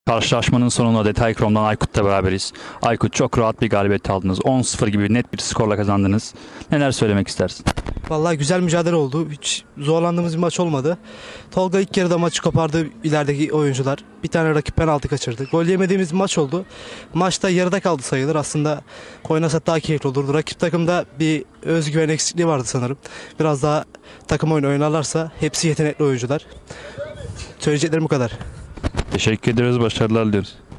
Karşılaşmanın sonunda Detay.com'dan Aykut'la beraberiz. Aykut, çok rahat bir galibiyet aldınız. 10-0 gibi net bir skorla kazandınız. Neler söylemek istersin? Vallahi güzel mücadele oldu. Hiç zorlandığımız bir maç olmadı. Tolga ilk yarıda maçı kopardı, ilerideki oyuncular. Bir tane rakip penaltı kaçırdı. Gol yemediğimiz bir maç oldu. Maçta yarıda kaldı sayılır. Aslında oynasak daha keyifli olurdu. Rakip takımda bir özgüven eksikliği vardı sanırım. Biraz daha takım oyunu oynarlarsa hepsi yetenekli oyuncular. Söyleyeceklerim bu kadar. Teşekkür ederiz. Başarılar diliyoruz.